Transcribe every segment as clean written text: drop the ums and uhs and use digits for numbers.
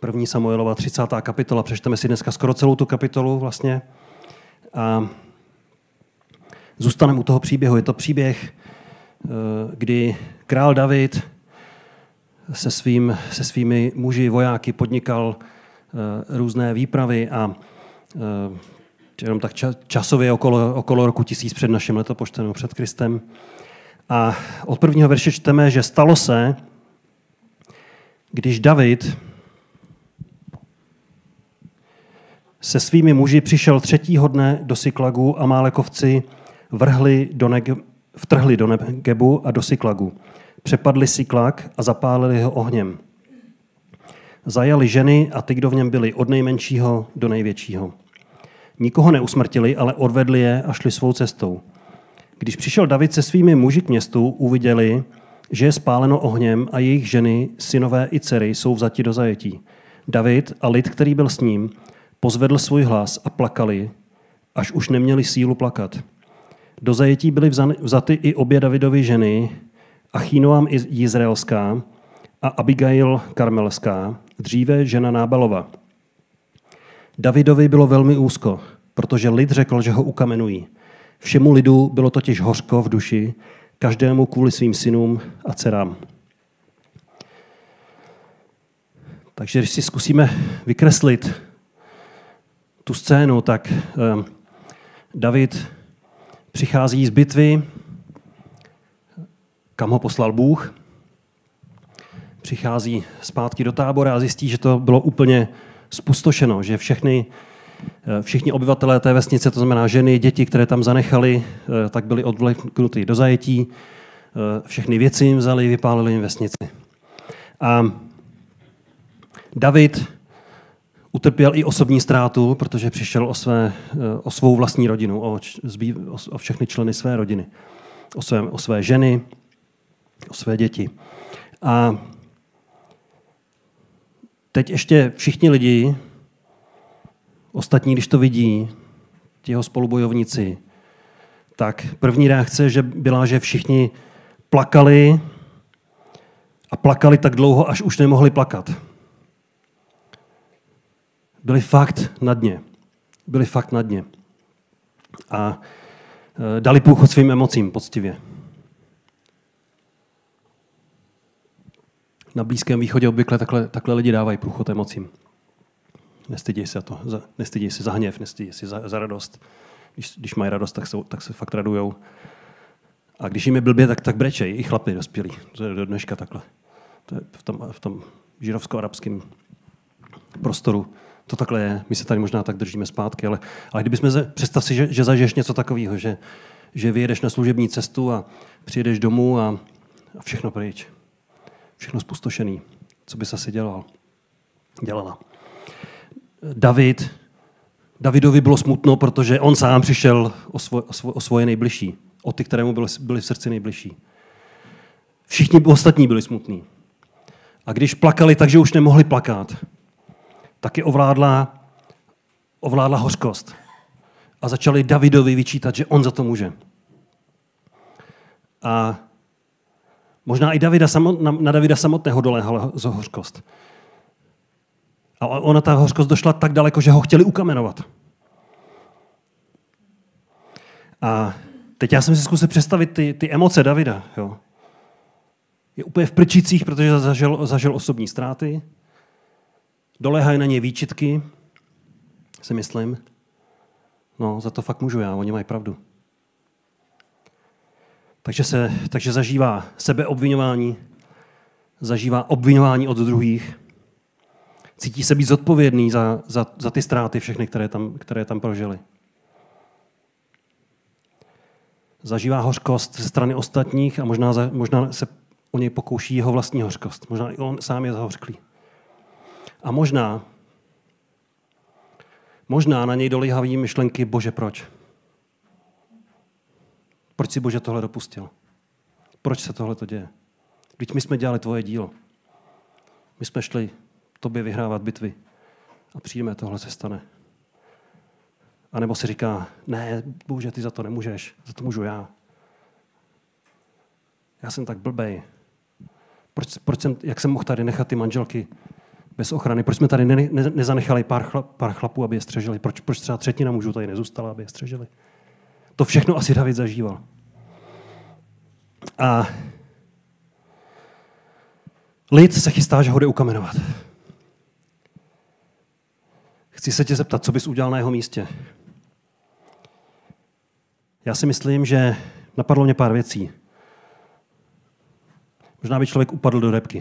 1. Samuelova 30. kapitola. Přečteme si dneska skoro celou tu kapitolu vlastně. A zůstaneme u toho příběhu. Je to příběh, kdy král David se svými muži, vojáky podnikal různé výpravy a jenom tak časově okolo roku 1000 před naším letopočtem, před Kristem. A od 1. verše čteme, že stalo se, když David se svými muži přišel 3. dne do Siklagu a Málekovci vtrhli do Negebu a do Siklagu. Přepadli Siklag a zapálili ho ohněm. Zajali ženy a ty, kdo v něm byli, od nejmenšího do největšího. Nikoho neusmrtili, ale odvedli je a šli svou cestou. Když přišel David se svými muži k městu, uviděli, že je spáleno ohněm a jejich ženy, synové i dcery jsou vzati do zajetí. David a lid, který byl s ním, pozvedl svůj hlas a plakali, až už neměli sílu plakat. Do zajetí byly vzaty i obě Davidovy ženy, Achinoam Jizraelská a Abigail Karmelská, dříve žena Nábalova. Davidovi bylo velmi úzko, protože lid řekl, že ho ukamenují. Všemu lidu bylo totiž hořko v duši, každému kvůli svým synům a dcerám. Takže když si zkusíme vykreslit tu scénu, tak David přichází z bitvy, kam ho poslal Bůh, přichází zpátky do tábora a zjistí, že to bylo úplně spustošeno, že všichni obyvatelé té vesnice, to znamená ženy, děti, které tam zanechali, tak byly odvleknuty do zajetí, všechny věci jim vzali, vypálili jim vesnici. A David utrpěl i osobní ztrátu, protože přišel o svou vlastní rodinu, o všechny členy své rodiny, o své ženy, o své děti. A teď ještě všichni lidi, ostatní, když to vidí, ti jeho spolubojovníci, tak první reakce byla, že všichni plakali a plakali tak dlouho, až už nemohli plakat. Byli fakt na dně. A dali průchod svým emocím poctivě. Na Blízkém východě obvykle takhle lidi dávají průchod emocím. Nestydí se nestydí se za hněv, nestydí se za radost. Když mají radost, tak se fakt radujou. A když jim je blbě, tak brečejí. I chlapi dospělí. To je do dneška takhle. To je v tom židovsko-arabském prostoru. To takhle je. My se tady možná tak držíme zpátky, ale představ si, že zažiješ něco takového, že vyjedeš na služební cestu a přijedeš domů a všechno pryč. Všechno zpustošený. Co bys asi dělala? Davidovi bylo smutno, protože on sám přišel o svoje nejbližší. O ty, kterému byli v srdci nejbližší. Všichni ostatní byli smutní. A když plakali, takže už nemohli plakat, tak je ovládla hořkost. A začali Davidovi vyčítat, že on za to může. A možná i na Davida samotného doléhala hořkost. A ona ta hořkost došla tak daleko, že ho chtěli ukamenovat. A teď já jsem si zkusil představit ty emoce Davida. Jo. Je úplně v prčicích, protože zažil osobní ztráty. Doléhají na něj výčitky, si myslím. No, za to fakt můžu já, oni mají pravdu. Takže zažívá sebeobviňování, zažívá obviňování od druhých, cítí se být zodpovědný za ty ztráty všechny, které tam prožili. Zažívá hořkost ze strany ostatních a možná se o něj pokouší jeho vlastní hořkost. Možná i on sám je zahořklý. A možná na něj dolíhají myšlenky, Bože, proč? Proč si, Bože, tohle dopustil? Proč se tohle to děje? Vždyť my jsme dělali tvoje dílo. My jsme šli tobě vyhrávat bitvy a přijdeme, tohle se stane. A nebo si říká, ne, Bože, ty za to nemůžeš, za to můžu já. Já jsem tak blbej. Jak jsem mohl tady nechat ty manželky bez ochrany. Proč jsme tady nezanechali pár chlapů, aby je střežili? Proč třeba třetina mužů tady nezůstala, aby je střežili? To všechno asi David zažíval. A lid se chystá, že ho jde ukamenovat. Chci se tě zeptat, co bys udělal na jeho místě? Já si myslím, že napadlo mě pár věcí. Možná by člověk upadl do debky.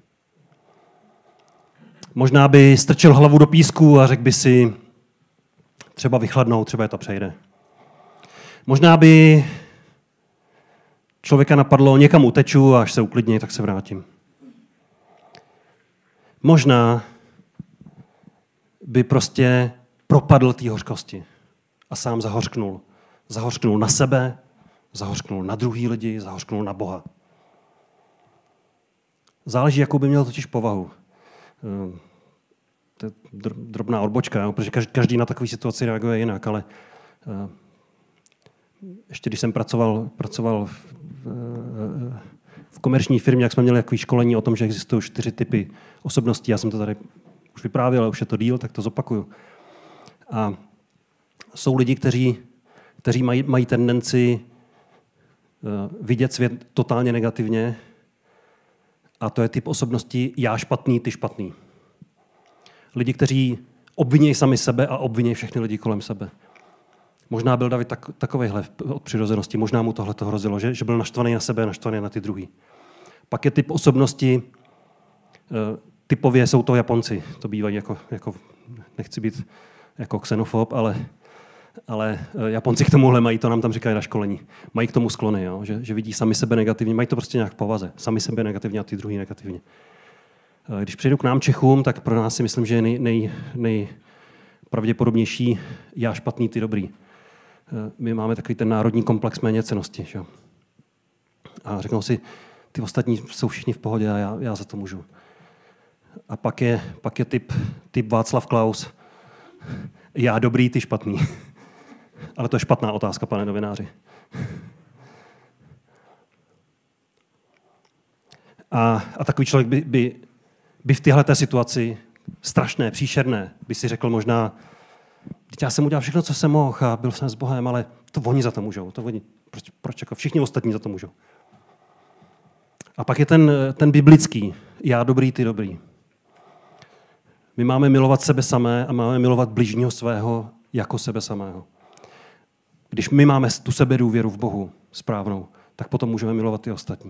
Možná by strčil hlavu do písku a řekl by si, třeba vychladnou, třeba je to přejde. Možná by člověka napadlo, někam uteču a až se uklidní, tak se vrátím. Možná by prostě propadl té hořkosti a sám zahořknul. Zahořknul na sebe, zahořknul na druhý lidi, zahořknul na Boha. Záleží, jakou by měl totiž povahu. To je drobná odbočka, jo? Protože každý na takové situaci reaguje jinak, ale ještě když jsem pracoval v komerční firmě, jak jsme měli takové školení o tom, že existují 4 typy osobností. Já jsem to tady už vyprávěl, ale už je to díl, tak to zopakuju. A jsou lidi, kteří mají tendenci vidět svět totálně negativně, a to je typ osobnosti já špatný, ty špatný. Lidi, kteří obvinějí sami sebe a obvinějí všechny lidi kolem sebe. Možná byl David takovejhle od přirozenosti, možná mu tohle to hrozilo, že byl naštvaný na sebe a naštvaný na ty druhý. Pak je typ osobnosti, typově jsou to Japonci, to bývají jako nechci být jako xenofob, ale Japonci k tomuhle mají, to nám tam říkají na školení, mají k tomu sklony, jo? Že vidí sami sebe negativně, mají to prostě nějak v povaze, sami sebe negativně a ty druhý negativně. Když přijdu k nám Čechům, tak pro nás si myslím, že je nejpravděpodobnější já špatný, ty dobrý. My máme takový ten národní komplex méněcennosti. Že? A řeknou si, ty ostatní jsou všichni v pohodě a já za to můžu. A pak je typ Václav Klaus, já dobrý, ty špatný. Ale to je špatná otázka, pane novináři. A takový člověk by v téhleté situaci strašné, příšerné, by si řekl možná, já jsem udělal všechno, co jsem mohl a byl jsem s Bohem, ale to oni za to můžou. Proč jako všichni ostatní za to můžou. A pak je ten biblický, já dobrý, ty dobrý. My máme milovat sebe samé a máme milovat bližního svého jako sebe samého. Když my máme tu sebedůvěru v Bohu správnou, tak potom můžeme milovat ty ostatní.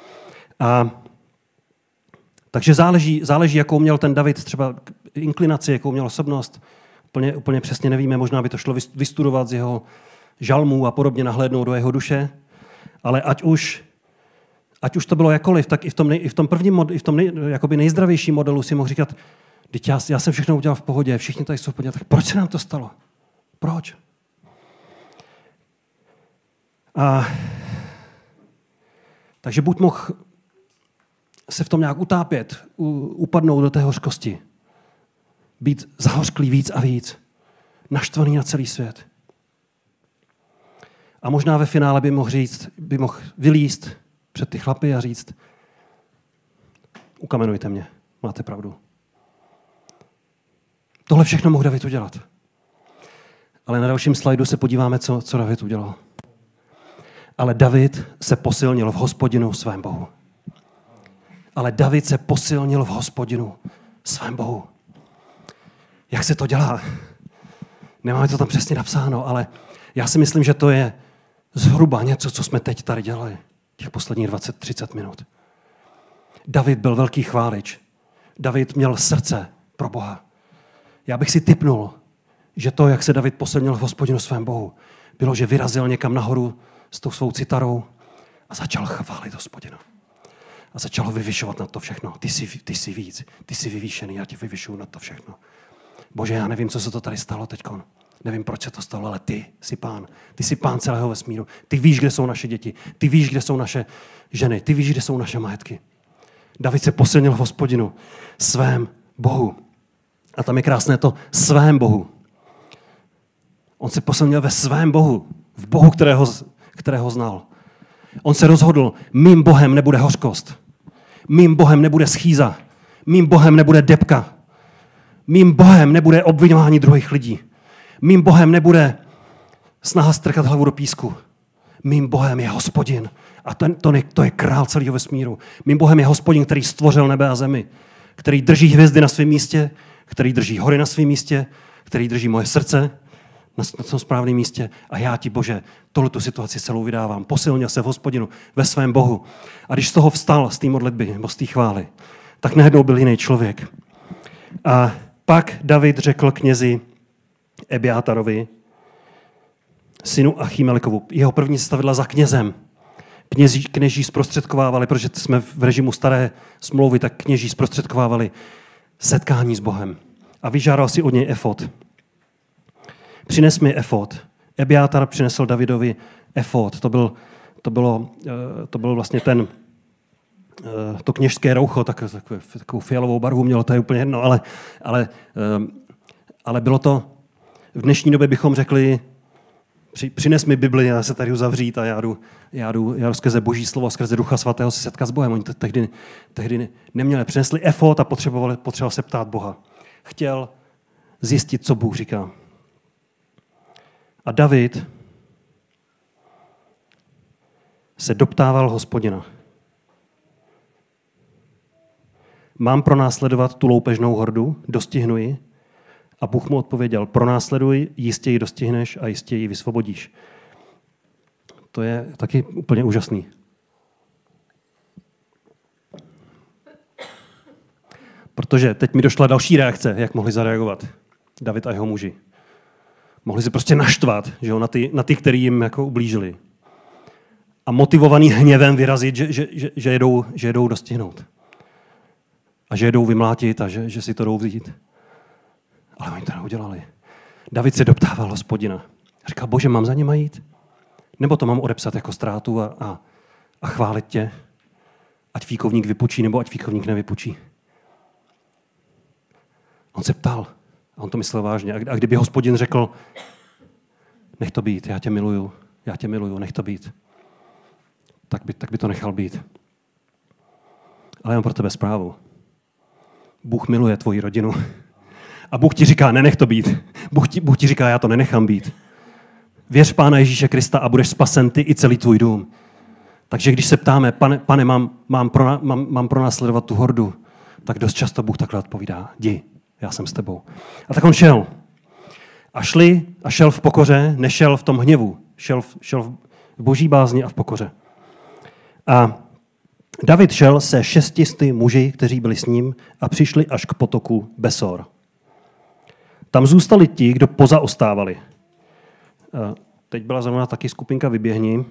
Takže záleží, jakou měl ten David třeba inklinaci, jakou měl osobnost. Úplně přesně nevíme, možná by to šlo vystudovat z jeho žalmů a podobně, nahlédnout do jeho duše, ale ať už to bylo jakoliv, tak i v tom prvním, jakoby nejzdravějším modelu si mohl říkat, já jsem všechno udělal v pohodě, všichni tady jsou v pohodě, tak proč se nám to stalo? Proč? Takže buď mohl se v tom nějak utápět, upadnout do té hořkosti, být zahořklý víc a víc, naštvaný na celý svět. A možná ve finále by mohl vylízt před ty chlapy a říct, ukamenujte mě, máte pravdu. Tohle všechno mohl David udělat. Ale na dalším slajdu se podíváme, co David udělal. Ale David se posilnil v Hospodinu svém Bohu. Ale David se posilnil v Hospodinu svém Bohu. Jak se to dělá? Nemáme to tam přesně napsáno, ale já si myslím, že to je zhruba něco, co jsme teď tady dělali. Těch posledních 20-30 minut. David byl velký chválič. David měl srdce pro Boha. Já bych si tipnul, že to, jak se David posilnil v Hospodinu svém Bohu, bylo, že vyrazil někam nahoru s tou svou citarou a začal chválit Hospodina. A začal ho vyvyšovat na to všechno. Ty jsi víc, ty jsi vyvýšený, já tě vyvyšuju na to všechno. Bože, já nevím, co se to tady stalo teďkon. Nevím, proč se to stalo, ale ty jsi pán. Ty jsi pán celého vesmíru. Ty víš, kde jsou naše děti. Ty víš, kde jsou naše ženy. Ty víš, kde jsou naše majetky. David se posilnil v Hospodinu svém Bohu. A tam je krásné to svém Bohu. On se posilnil ve svém Bohu. V Bohu, kterého znal. On se rozhodl, mým Bohem nebude hořkost. Mým Bohem nebude schýza. Mým Bohem nebude debka. Mým Bohem nebude obviňování druhých lidí. Mým Bohem nebude snaha strkat hlavu do písku. Mým Bohem je Hospodin. A to je král celého vesmíru. Mým Bohem je Hospodin, který stvořil nebe a zemi. Který drží hvězdy na svém místě, který drží hory na svém místě, který drží moje srdce na tom správném místě. A já ti, Bože, tuhletu situaci celou vydávám. Posilnil se v Hospodinu, ve svém Bohu. A když z toho vstal, z té modlitby, nebo z té chvály, tak najednou byl jiný člověk. A pak David řekl knězi Ebiátarovi, synu Achimelekovu, jeho první se stavila za knězem. Kněží zprostředkovávali, protože jsme v režimu staré smlouvy, tak kněží zprostředkovávali setkání s Bohem. A vyžádal si od něj efod. Přines mi efod. Ebiátar přinesl Davidovi efod. To bylo vlastně to kněžské roucho, takovou fialovou barvu mělo, to je úplně jedno, ale bylo to, v dnešní době bychom řekli, přines mi Bibli, já se tady uzavřít a já jdu skrze Boží slovo, skrze Ducha Svatého se setkat s Bohem. Oni to tehdy neměli. Přinesli efod a potřeboval se ptát Boha. Chtěl zjistit, co Bůh říká. A David se doptával Hospodina. Mám pronásledovat tu loupežnou hordu? Dostihnu ji? A Bůh mu odpověděl, pronásleduj, jistě ji dostihneš a jistě ji vysvobodíš. To je taky úplně úžasný. Protože teď mi došla další reakce, jak mohli zareagovat David a jeho muži. Mohli se prostě naštvat, že jo, na ty, který jim jako ublížili. A motivovaný hněvem vyrazit, že jedou dostihnout. A že jedou vymlátit a že si to jdou vzít. Ale oni to neudělali. David se doptával Hospodina. Říkal, Bože, mám za něma jít? Nebo to mám odepsat jako ztrátu a chválit tě? Ať fíkovník vypučí, nebo ať fíkovník nevypučí. On se ptal. A on to myslel vážně. A kdyby Hospodin řekl, nech to být, já tě miluju, nech to být. Tak by to nechal být. Ale já mám pro tebe zprávu. Bůh miluje tvoji rodinu. A Bůh ti říká, nenech to být. Bůh ti říká, já to nenechám být. Věř Pána Ježíše Krista a budeš spasen ty i celý tvůj dům. Takže když se ptáme, pane, mám pronásledovat tu hordu, tak dost často Bůh takhle odpovídá, jdi, já jsem s tebou. A tak on šel. A šel v pokoře, nešel v tom hněvu. Šel v boží bázni a v pokoře. A David šel se 600 muži, kteří byli s ním a přišli až k potoku Besor. Tam zůstali ti, kdo pozaostávali. Teď byla zrovna taky skupinka Vyběhni.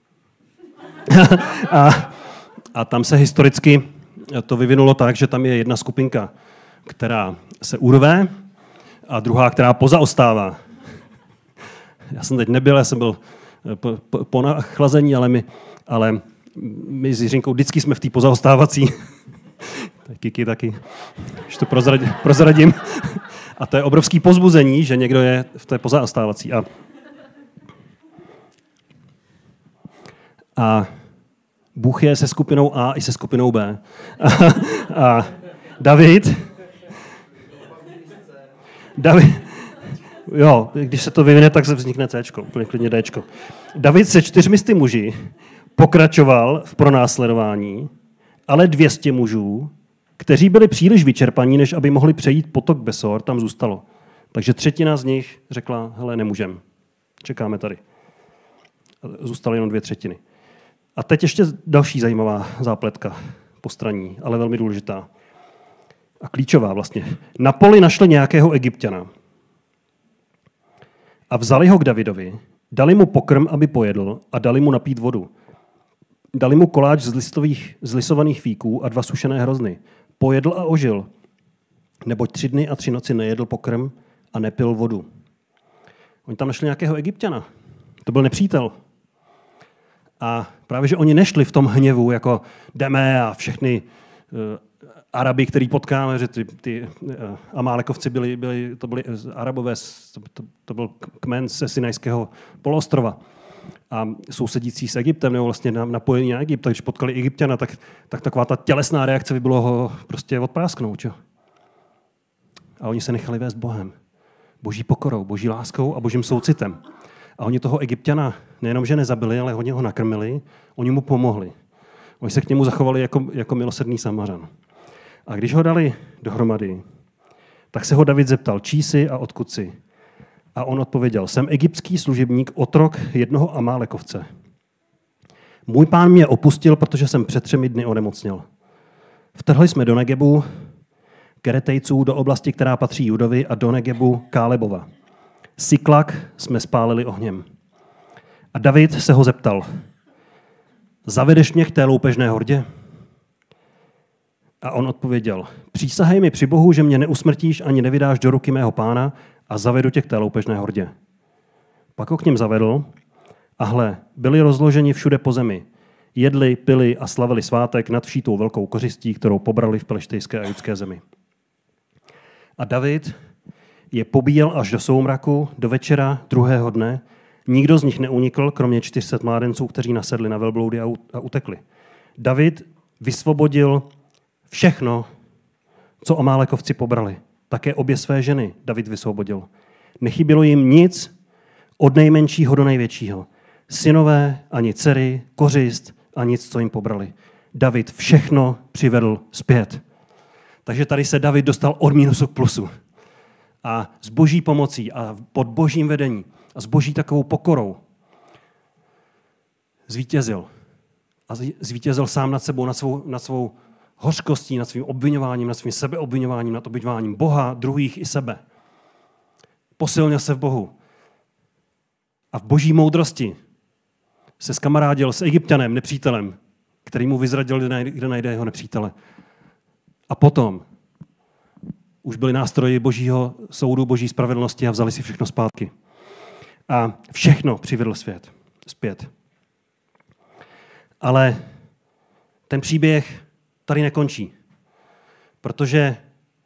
a tam se historicky to vyvinulo tak, že tam je jedna skupinka, která se urve a druhá, která pozaostává. Já jsem teď nebyl, já jsem byl po nachlazení, ale my s Jiřinkou vždycky jsme v té pozaostávací. Kiki taky, když to prozradím. A to je obrovský povzbuzení, že někdo je v té pozaostávací. A Bůh je se skupinou A i se skupinou B. A David, jo, když se to vyvine, tak se vznikne Cčko, úplně klidně Dčko. David se 400 muži pokračoval v pronásledování, ale 200 mužů, kteří byli příliš vyčerpaní, než aby mohli přejít potok Besor, tam zůstalo. Takže třetina z nich řekla, hele, nemůžem, čekáme tady. Zůstaly jenom 2/3. A teď ještě další zajímavá zápletka postraní, ale velmi důležitá. A klíčová vlastně. Na poli našli nějakého Egypťana. A vzali ho k Davidovi, dali mu pokrm, aby pojedl, a dali mu napít vodu. Dali mu koláč z lisovaných fíků a 2 sušené hrozny. Pojedl a ožil, neboť 3 dny a 3 noci nejedl pokrm a nepil vodu. Oni tam našli nějakého Egypťana. To byl nepřítel. A právě, že oni nešli v tom hněvu, jako jdeme a všechny Araby, který potkáme, že ty Amálekovci to byli Arabové, to byl kmen ze Sinajského poloostrova a sousedící s Egyptem, nebo vlastně napojení na Egypt, takže potkali Egypťana, tak taková ta tělesná reakce by bylo ho prostě odprásknout. Čo? A oni se nechali vést Bohem. Boží pokorou, boží láskou a božím soucitem. A oni toho Egypťana nejenom, že nezabili, ale hodně ho nakrmili, oni mu pomohli. Oni se k němu zachovali jako milosrdný Samařan. A když ho dali dohromady, tak se ho David zeptal, čí jsi a odkud jsi? A on odpověděl, jsem egyptský služebník, otrok jednoho Amálekovce. Můj pán mě opustil, protože jsem před 3 dny onemocněl. Vtrhli jsme do Negebu, Keretejců, do oblasti, která patří Judovi, a do Negebu Kálebova. Siklak jsme spálili ohněm. A David se ho zeptal, zavedeš mě k té loupežné hordě? A on odpověděl, přísahej mi při Bohu, že mě neusmrtíš ani nevydáš do ruky mého pána a zavedu tě k té loupežné hordě. Pak ho k ním zavedl a hle, byli rozloženi všude po zemi. Jedli, pili a slavili svátek nad vší tou velkou kořistí, kterou pobrali v pelištejské a judské zemi. A David je pobíjel až do soumraku, do večera druhého dne. Nikdo z nich neunikl, kromě 400 mládenců, kteří nasedli na velbloudy a utekli. David vysvobodil všechno, co Amálekovci pobrali. Také obě své ženy David vysvobodil. Nechybělo jim nic od nejmenšího do největšího. Synové, ani dcery, kořist a nic, co jim pobrali. David všechno přivedl zpět. Takže tady se David dostal od mínusu k plusu. A s boží pomocí a pod božím vedením a s boží takovou pokorou zvítězil. A zvítězil sám nad sebou, nad svou hořkostí, nad svým obvinováním, nad svým sebeobvinováním, nad obvinováním Boha, druhých i sebe. Posilnil se v Bohu. A v boží moudrosti se skamarádil s Egypťanem, nepřítelem, který mu vyzradil, kde najde jeho nepřítele. A potom už byli nástroji božího soudu, boží spravedlnosti a vzali si všechno zpátky. A všechno přivedl svět zpět. Ale ten příběh tady nekončí. Protože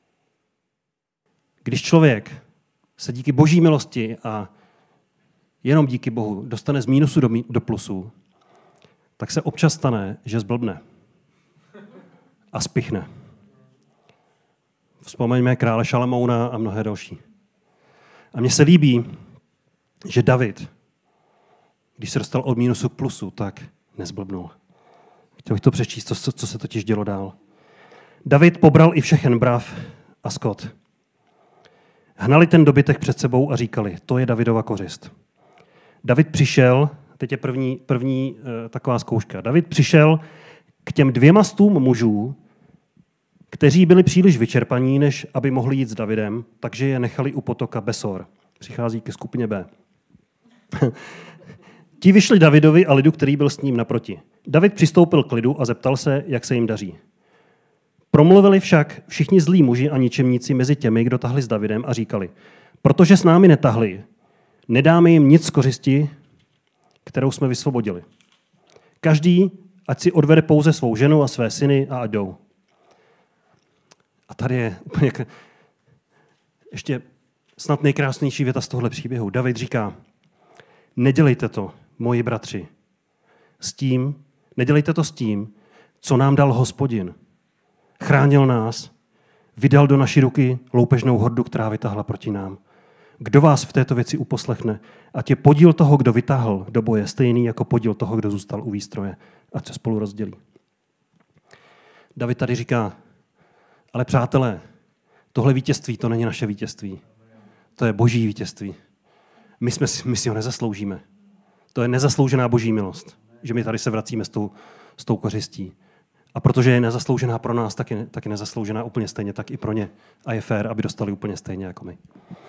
když člověk se díky boží milosti a jenom díky Bohu dostane z mínusu do plusu, tak se občas stane, že zblbne a spichne. Vzpomeňme krále Šalamouna a mnohé další. A mně se líbí, že David, když se dostal od mínusu k plusu, tak nezblbnul. Chtěl bych to přečíst, co se totiž dělo dál. David pobral i všechen brav a skot. Hnali ten dobytek před sebou a říkali, to je Davidova kořist. David přišel, teď je první taková zkouška, David přišel k těm 200 mužů, kteří byli příliš vyčerpaní, než aby mohli jít s Davidem, takže je nechali u potoka Besor. Přichází ke skupině B. Ti vyšli Davidovi a lidu, který byl s ním naproti. David přistoupil k lidu a zeptal se, jak se jim daří. Promluvili však všichni zlí muži a ničemníci mezi těmi, kdo tahli s Davidem a říkali, protože s námi netahli, nedáme jim nic z kořisti, kterou jsme vysvobodili. Každý, ať si odvede pouze svou ženu a své syny a ať jdou. A tady je úplně ještě snad nejkrásnější věta z tohle příběhu. David říká, nedělejte to, moji bratři, nedělejte to s tím, co nám dal Hospodin. Chránil nás, vydal do naší ruky loupežnou hordu, která vytáhla proti nám. Kdo vás v této věci uposlechne, ať je podíl toho, kdo vytáhl do boje, stejný jako podíl toho, kdo zůstal u výstroje, ať se spolu rozdělí. David tady říká, ale přátelé, tohle vítězství, to není naše vítězství. To je boží vítězství. My si ho nezasloužíme. To je nezasloužená boží milost, že my tady se vracíme s tou kořistí. A protože je nezasloužená pro nás, tak je nezasloužená úplně stejně, tak i pro ně. A je fér, aby dostali úplně stejně jako my.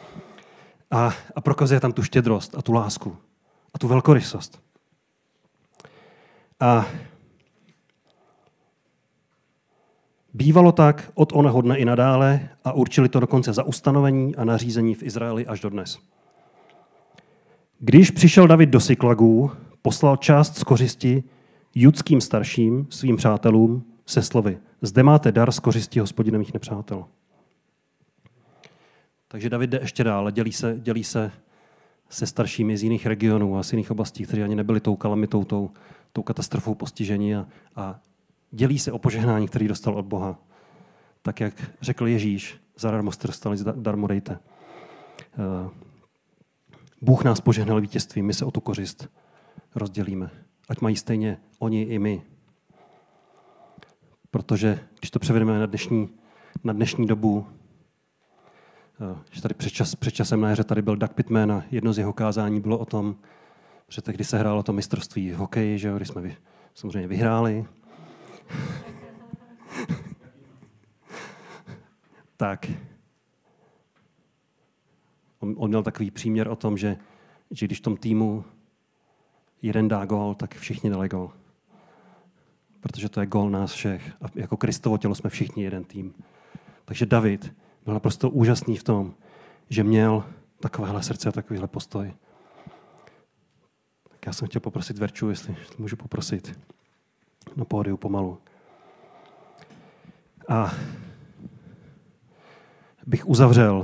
A prokazuje tam tu štědrost a tu lásku a tu velkorysost. A bývalo tak od onoho dne i nadále a určili to dokonce za ustanovení a nařízení v Izraeli až do dnes. Když přišel David do Siklagu, poslal část z kořisti judským starším, svým přátelům, se slovy, zde máte dar z kořisti Hospodinových nepřátel. Takže David jde ještě dál, dělí se se staršími z jiných regionů a z jiných oblastí, kteří ani nebyli tou kalamitou, tou katastrofou postižení a dělí se o požehnání, který dostal od Boha. Tak jak řekl Ježíš, Zadarmo jste dostali, zadarmo dejte. Bůh nás požehnal vítězstvím, my se o tu kořist rozdělíme. Ať mají stejně oni i my. Protože když to převedeme na dnešní dobu, že tady před časem na jaře tady byl Doug Pittman a jedno z jeho kázání bylo o tom, že tehdy se hrálo to mistrovství v hokeji, že, když jsme samozřejmě vyhráli. Tak. On měl takový příměr o tom, že když v tom týmu jeden dá gól, tak všichni dali gól. Protože to je gól nás všech. A jako Kristovo tělo jsme všichni jeden tým. Takže David byl naprosto úžasný v tom, že měl takovéhle srdce a takovýhle postoj. Tak já jsem chtěl poprosit Verču, jestli můžu poprosit na pódiu pomalu. A bych uzavřel,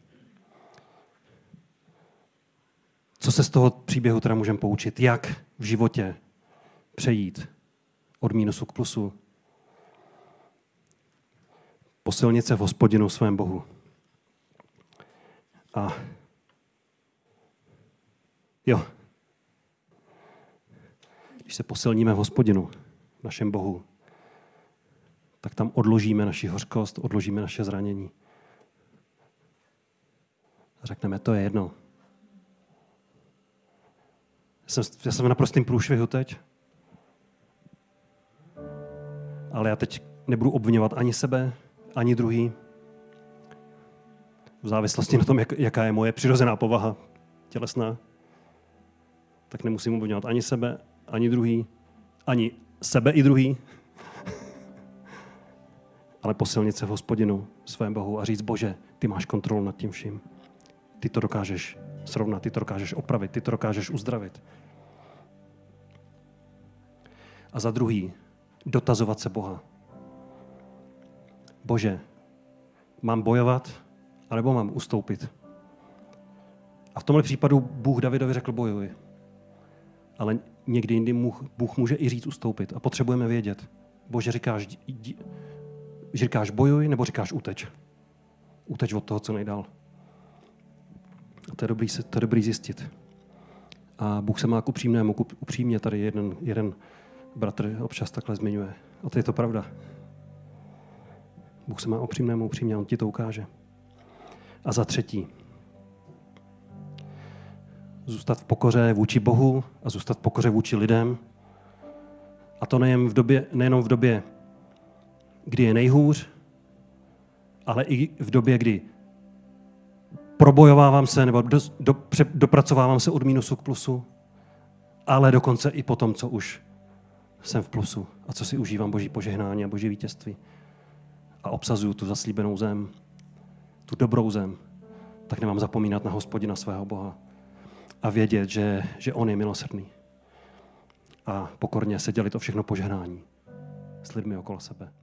co se z toho příběhu teda můžeme poučit, jak v životě přejít od mínusu k plusu. Posilnit se v Hospodinu svém Bohu. A jo, když se posilníme v Hospodinu, našem Bohu, tak tam odložíme naši hořkost, odložíme naše zranění. A řekneme, to je jedno. Já jsem v naprostém průšvihu teď, ale já teď nebudu obviňovat ani sebe, ani druhý. V závislosti na tom, jaká je moje přirozená povaha tělesná, tak nemusím obviňovat ani sebe, ani druhý, ani sebe i druhý, ale posilnit se v Hospodinu, svém Bohu a říct, Bože, ty máš kontrolu nad tím vším. Ty to dokážeš srovnat, ty to dokážeš opravit, ty to dokážeš uzdravit. A za druhý, dotazovat se Boha. Bože, mám bojovat, anebo mám ustoupit? A v tomhle případu Bůh Davidovi řekl bojuj. Ale někdy jindy Bůh může i říct ustoupit. A potřebujeme vědět. Bože, říkáš bojuj, nebo říkáš uteč? Uteč od toho, co nejdál. A to je dobrý zjistit. A Bůh se má k upřímnému, upřímně tady jeden bratr občas takhle zmiňuje. A to je to pravda. Bůh se má upřímnému, upřímně, on ti to ukáže. A za třetí, zůstat v pokoře vůči Bohu a zůstat v pokoře vůči lidem. A to nejenom v době, kdy je nejhůř, ale i v době, kdy probojovávám se nebo dopracovávám se od mínusu k plusu, ale dokonce i po tom, co už jsem v plusu a co si užívám Boží požehnání a Boží vítězství a obsazuju tu zaslíbenou zem, tu dobrou zem, tak nemám zapomínat na Hospodina svého Boha a vědět, že on je milosrdný a pokorně se dělit o všechno požehnání s lidmi okolo sebe.